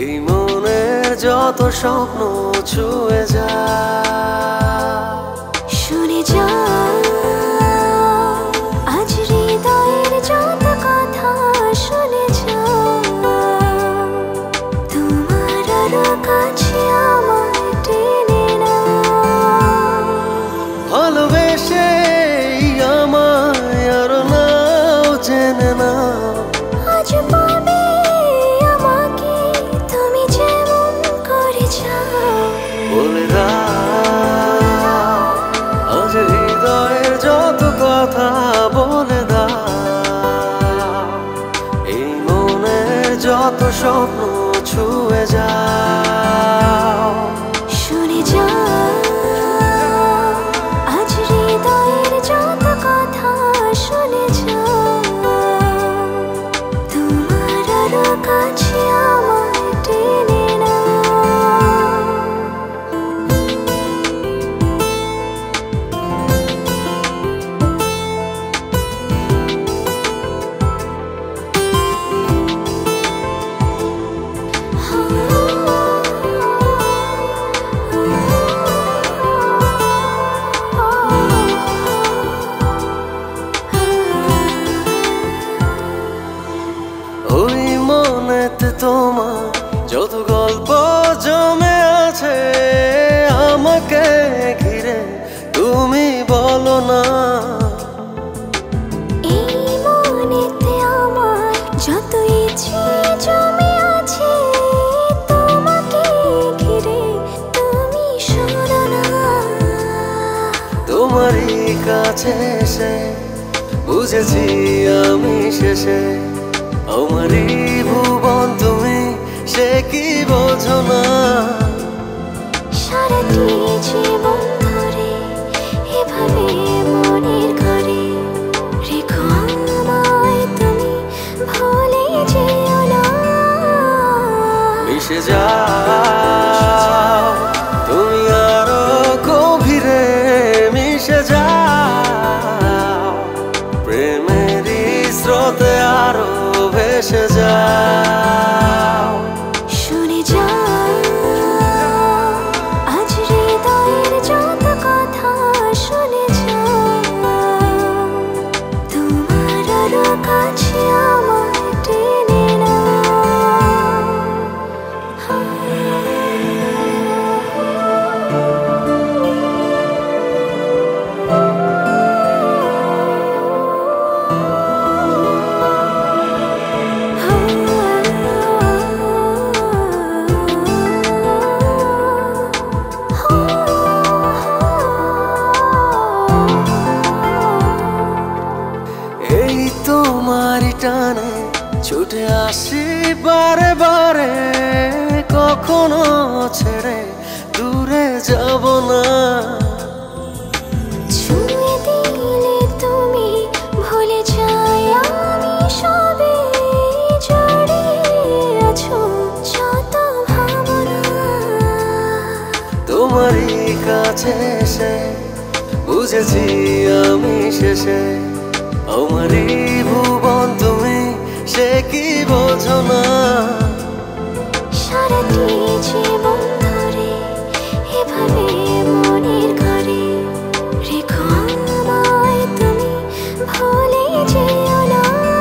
এই মনের যত স্বপ্ন ছুঁয়ে যা, শুনে যা আজ হৃদয়ের যত কথা, শুনে যা তোমার আরো কাছে আমায় টেনে না। ভালোবেসে আমায় আরো নাও জেনে না, আজ পাবে আমাকে তুমি যেমন করে চাও। বলে দাও আজ হৃদয়ের যত কথা, বলে দাও এই মনের যত স্বপ্ন ছুঁয়ে যাও। শুনে যা আজ হৃদয়ের যত কথা, শুনে যা তোমার আরো কাছে আমায় টেনে না। ওই মনেতে তোমার যত গল্প জমে আছে, আমাকে ঘিরে তুমি বলো না। এই মনেতে আমার যত ইচ্ছে জমে আছে, তোমাকে ঘিরে তুমি শোনো না। তোমারই কাছে এসে বুঝেছি আমি শেষে, আমারই ভুবন তুমি, সে কি বোঝো না। সারাটি জীবন ধরে এভাবে মনের ঘরে রেখো আমায় তুমি, ভুলে যেও না। মিশে যাও তুমি আরো গভীরে, মিশে যাও প্রেমেরই স্রোতে আরো ভেসে যাও। শুনে যা আজ হৃদয়ের যত কথা, শুনে যা তোমার আরো কাছে আমায় টেনে না। এই তোমারই টানে ছুটে আসি বারে বারে, কখনো ছেড়ে দূরে যাব না। ছুঁয়ে দিলে তুমি ভুলে যাই আমি সবে, জড়িয়ে আছো যত ভাবনা। তোমারই কাছে এসে বুঝেছি আমি শেষে, আমারই ভুবন তুমি, সে কি বোঝো না। সারাটি জীবন ধরে এভাবে মনের ঘরে রেখো আমায় তুমি, ভুলে যেও না।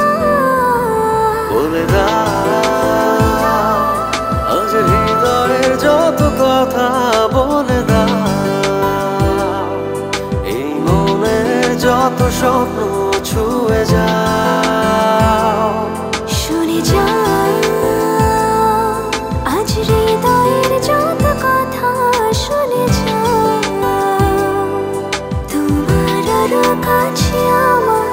বলে দাও আজ হৃদয়ের যত কথা, বলে দাও এই মনের যত স্বপ্ন ছুঁয়ে যাও। শুনে যা আজ হৃদয়ের যত কথা, শুনে যা তোমার আরো কাছে আমার